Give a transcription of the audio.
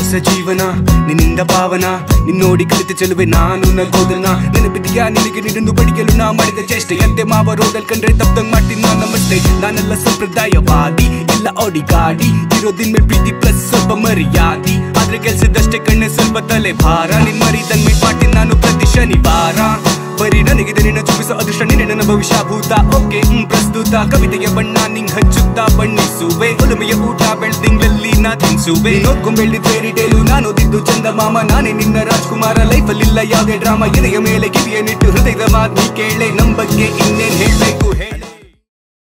ಹೊಸ ಜೀವನ ನಿನ್ನಿಂದ ಪಾವನ ನಿನ್ನೋಡಿ ಕಲಿತ ಚೆಲುವೆ ನಾನು ನಗೋದನ ನೆನಪಿದೆಯಾ ನಿನಗೆ ನಿನ್ನನ್ನು ಬಡಿಯಲು ನಾ ಮಾಡಿದ ಚೇಷ್ಟೆಯಂತೆ ಮಾವ ರೋಡಲ್ ಕಂಡ್ರೆ ತಪ್ಪದಂಗ್ ಮಾಡ್ತೀನಿ ನಾ ನಮಸ್ತೆ ನಾನೆಲ್ಲ ಸಂಪ್ರದಾಯವಾದಿ ಇಲ್ಲ ಓಡಿ ಗಾಡಿ ಇರೋದಿನ್ ಮೇಲೆ ಪ್ರೀತಿ ಪ್ಲಸ್ ಸ್ವಲ್ಪ ಮರ್ಯಾದಿ ಆದ್ರೆ ಕೆಲ್ಸದಷ್ಟೇ ಕಣ್ಣೆ ಸ್ವಲ್ಪ ತಲೆ ಭಾರ ನಿನ್ ಮರಿದಂಗ್ ಮೀಟ್ ಮಾಡ್ತೀನಿ ನಾನು ಪ್ರತಿ ಶನಿವಾರ ಬರೀ ನನಗಿದೆ ನಿನ್ನ ಚುಪಿಸೋ ಅದೃಷ್ಟ ನಿನ್ನೆ ನನ್ನ ಭವಿಷ್ಯ ಭೂತ ಓಕೆ ಪ್ರಸ್ತುತ ಕವಿತೆಯ ಬಣ್ಣ ನಿಂಗ್ ಹಚ್ಚುತ್ತಾ ಬಣ್ಣಿಸುವೆ ಒಲಮೆಯ ಊಟ ಬೆಳ್ತಿಂಗ್ಳಲ್ಲಿ ನಾ ತಿನ್ಸುವೆ ನೋಡ್ಕೊಂಬೆಳ್ಳಿ ಫೇರಿ ಟೇಲು ನಾನು ಓದಿದ್ದು ಚಂದ ಮಾಮ ನಾನೇ ನಿನ್ನ ರಾಜ್ಕುಮಾರ ಲೈಫಲ್ಲಿಲ್ಲ ಯಾವುದೇ ಡ್ರಾಮಾ ಎದೆಯ ಮೇಲೆ ಕಿವಿಯ ನಿಟ್ಟು ಹೃದಯದ ಮಾತು ಕೇಳೆ ನಮ್ ಬಗ್ಗೆ ಇನ್ನೇನ್ ಹೇಳ್ಬೇಕು